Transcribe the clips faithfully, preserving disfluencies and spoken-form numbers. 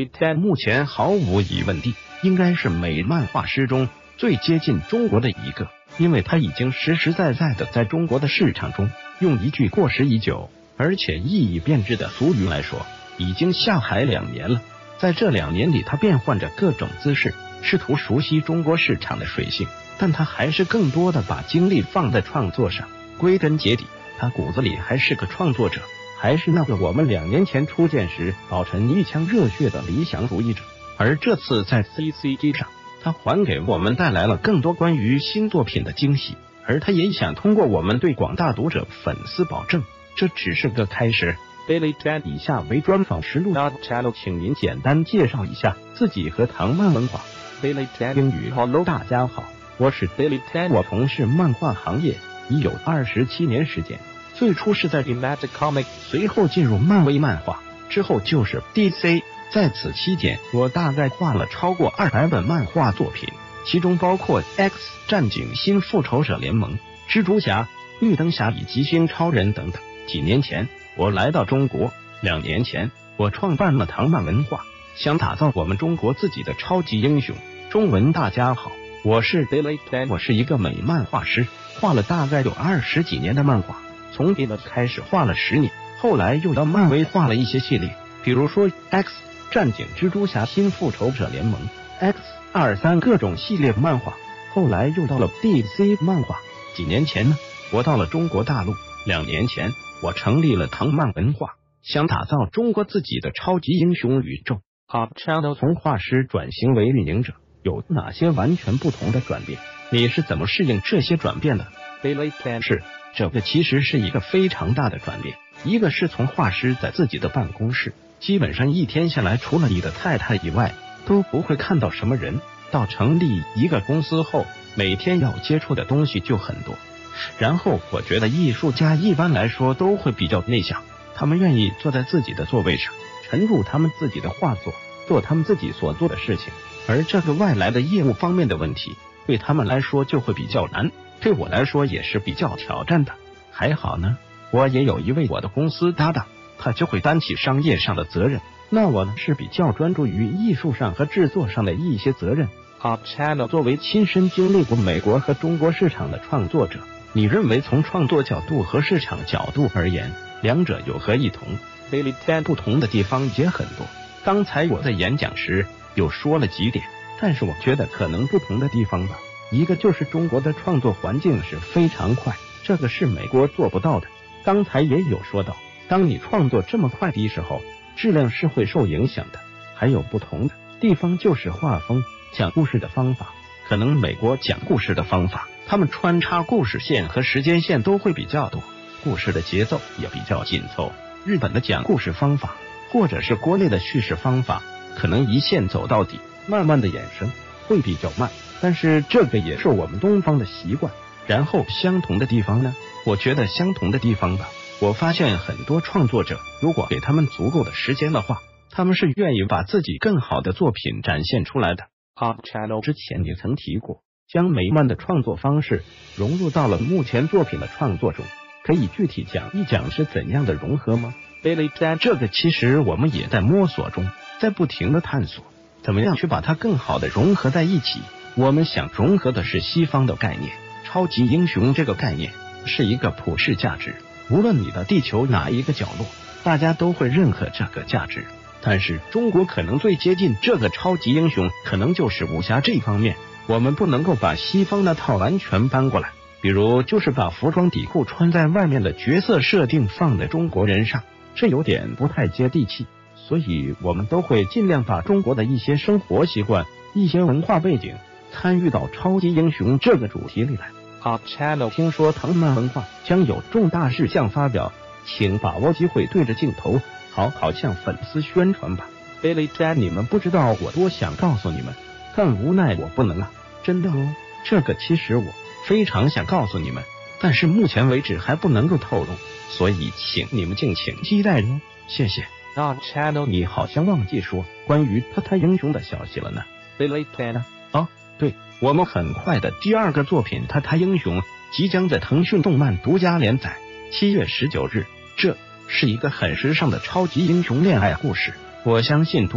Billy Tan 目前毫无疑问地应该是美漫画师中最接近中国的一个，因为他已经实实在在的在中国的市场中，用一句过时已久而且意义变质的俗语来说，已经下海两年了。在这两年里，他变换着各种姿势，试图熟悉中国市场的水性，但他还是更多的把精力放在创作上。归根结底，他骨子里还是个创作者，还是那个我们两年前初见时保持一腔热血的理想主义者。而这次在 C C G 上，他还给我们带来了更多关于新作品的惊喜，而他也想通过我们对广大读者粉丝保证，这只是个开始。Billy Tan 以下为专访实录 channel， 请您简单介绍一下自己和唐漫文化。Billy Tan 英语 Hello， 大家好，我是 Billy Tan， 我从事漫画行业已有二十七年时间，最初是在 Image Comics， 随后进入漫威漫画，之后就是 D C。在此期间，我大概画了超过二百本漫画作品，其中包括 X 战警、新复仇者联盟、蜘蛛侠、绿灯侠以及新超人等等。几年前我来到中国，两年前我创办了唐漫文化，想打造我们中国自己的超级英雄。中文大家好，我是 Billy Tan， 我是一个美漫画师，画了大概有二十几年的漫画，从 Image 开始画了十年，后来又到漫威画了一些系列，比如说 X战警、蜘蛛侠、新复仇者联盟、X 二三各种系列漫画，后来又到了 D C 漫画。几年前呢，我到了中国大陆，两年前我成立了唐漫文化，想打造中国自己的超级英雄宇宙。Up Channel 从画师转型为运营者，有哪些完全不同的转变？你是怎么适应这些转变的？ Billy Tan 是，这个其实是一个非常大的转变。一个是从画师在自己的办公室，基本上一天下来除了你的太太以外都不会看到什么人，到成立一个公司后，每天要接触的东西就很多。然后我觉得艺术家一般来说都会比较内向，他们愿意坐在自己的座位上，沉入他们自己的画作，做他们自己所做的事情，而这个外来的业务方面的问题对他们来说就会比较难，对我来说也是比较挑战的。还好呢，我也有一位我的公司搭档，他就会担起商业上的责任，那我呢是比较专注于艺术上和制作上的一些责任。Up Channel 作为亲身经历过美国和中国市场的创作者，你认为从创作角度和市场角度而言，两者有何异同？ Billy Tan 不同的地方也很多，刚才我在演讲时有说了几点，但是我觉得可能不同的地方吧，一个就是中国的创作环境是非常快，这个是美国做不到的。刚才也有说到，当你创作这么快的时候，质量是会受影响的。还有不同的地方就是画风，讲故事的方法，可能美国讲故事的方法，他们穿插故事线和时间线都会比较多，故事的节奏也比较紧凑。日本的讲故事方法，或者是国内的叙事方法，可能一线走到底，慢慢的衍生，会比较慢，但是这个也是我们东方的习惯。然后相同的地方呢，我觉得相同的地方吧，我发现很多创作者如果给他们足够的时间的话，他们是愿意把自己更好的作品展现出来的。Up Channel 之前也曾提过，将美漫的创作方式融入到了目前作品的创作中，可以具体讲一讲是怎样的融合吗？ Billy Tan 这个其实我们也在摸索中，在不停的探索怎么样去把它更好的融合在一起。我们想融合的是西方的概念，超级英雄这个概念是一个普世价值，无论你的地球哪一个角落，大家都会认可这个价值。但是中国可能最接近这个超级英雄可能就是武侠这方面，我们不能够把西方那套完全搬过来，比如就是把服装底裤穿在外面的角色设定放在中国人上，这有点不太接地气，所以我们都会尽量把中国的一些生活习惯、一些文化背景参与到超级英雄这个主题里来。Up Channel 听说唐漫文化将有重大事项发表，请把握机会对着镜头好好向粉丝宣传吧。 Billy Tan 你们不知道我多想告诉你们，但无奈我不能啊，真的哦，这个其实我非常想告诉你们，但是目前为止还不能够透露，所以请你们敬请期待哦，谢谢。Up Channel 你好像忘记说关于他他英雄的消息了呢。 Billy Tan 哦，对，我们很快的第二个作品他他英雄即将在腾讯动漫独家连载，七月十九日，这是一个很时尚的超级英雄恋爱故事，我相信读者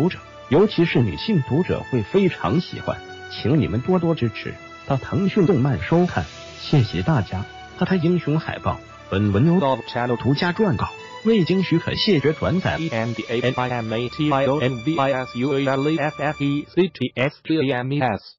尤其是女性读者会非常喜欢，请你们多多支持，到腾讯动漫收看，谢谢大家。哈哈英雄海报，本文由 Love Channel 独家撰稿，未经许可谢绝转载。E M D A N I M A T I O N V I S U A L E F F E C T S G A M E S